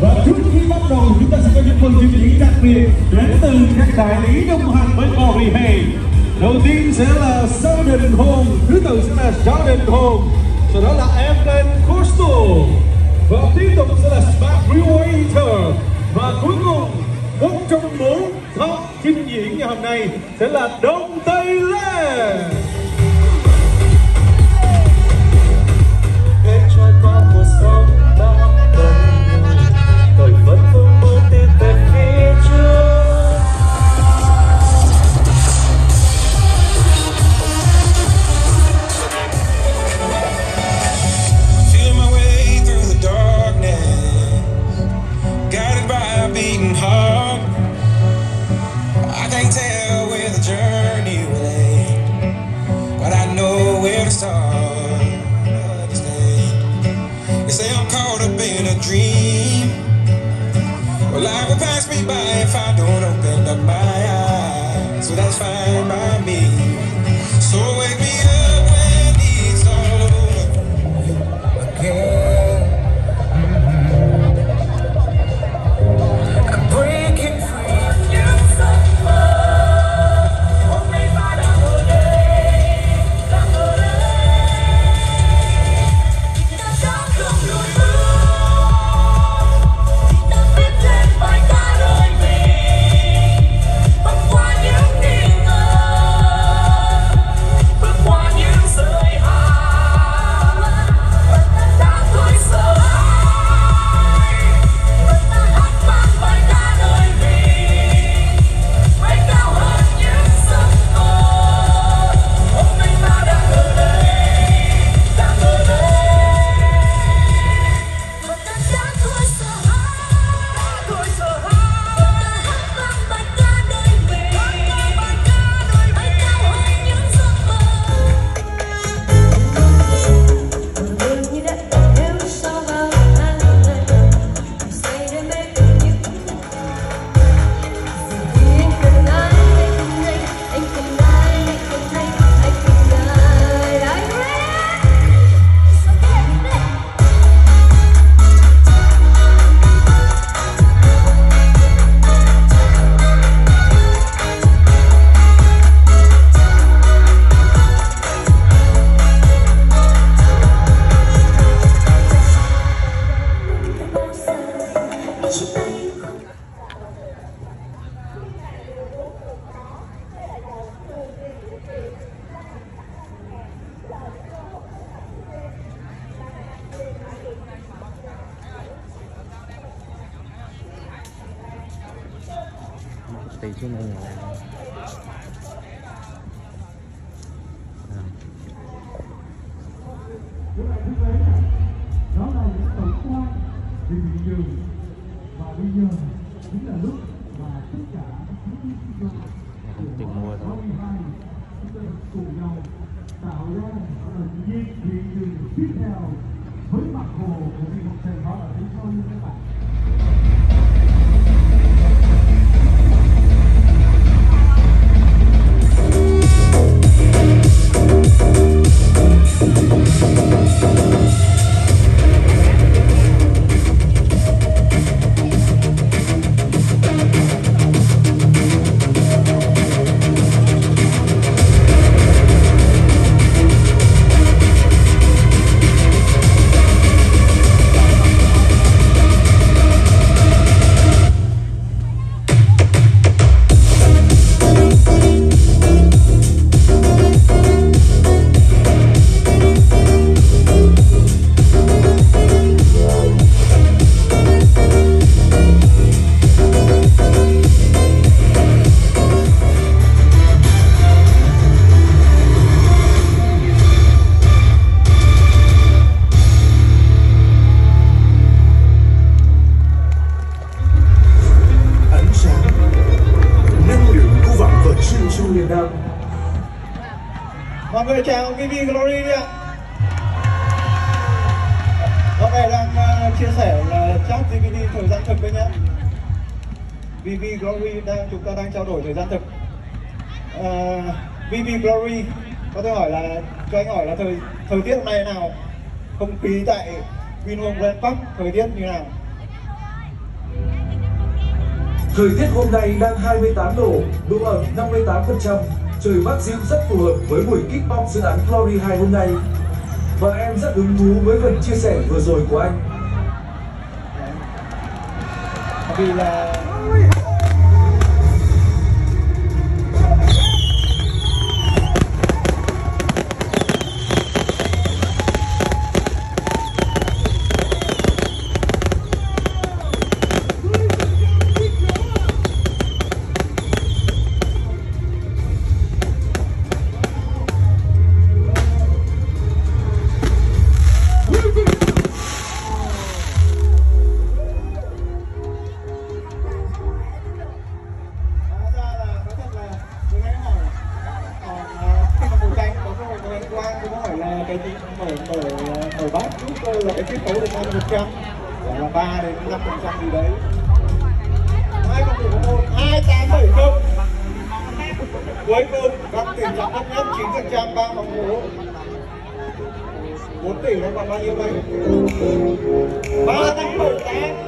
Và trước khi bắt đầu chúng ta sẽ có những phần trình diễn đặc biệt đến từ các đại lý đồng hành với Glory Hay. Đầu tiên sẽ là Southern Home, thứ tự sẽ là Southern Home, sau đó là Airplane Coastal, và tiếp tục sẽ là Smart Freeway Heater, và cuối cùng một trong 4 top trình diễn ngày hôm nay sẽ là Đông Tây Lan. Trôi qua mùa sóng bao bồng, tôi vẫn vương bước tiến về phía trước. Feeling my way through the darkness, guided by a beating heart. I can't tell where the journey will end, but I know where to start. Say I'm caught up in a dream. Well, life will pass me by if I don't open up my eyes. So that's fine by me. So wake me up when it's all over again. I'm breaking free. You suffer. Only by the tùy xuống mọi người làm. Đó là những tổng quan về thị trường, và bây giờ chính là lúc mà tất cả các chiến sĩ chúng ta cùng nhau tạo ra những thị trường tiếp theo với mặt hồ của Vi Học Thành, đó là phía sau như các bạn. Mọi người chào VV Glory đi ạ. Hôm nay đang chia sẻ là chat DVD thời gian thực đấy nhé. VV Glory chúng ta đang trao đổi thời gian thực. VV Glory có thể hỏi là cho anh hỏi là thời tiết hôm nay thế nào, không khí tại Vinhome Grand Park thời tiết như nào? Thời tiết hôm nay đang 28 độ, độ ẩm 58%, trời mát dịu rất phù hợp với buổi kickbox dự án Glory 2 hôm nay. Và em rất hứng thú với phần chia sẻ vừa rồi của anh. Vì là mở bát trước là cái kết cấu được 50% là 3 đến 5% gì đấy. Hai cầu thủ có một 2870. Cuối cùng các tỷ trọng thấp nhất 9% 3 bóng số. 4 tỷ nó còn bao nhiêu đây? 378.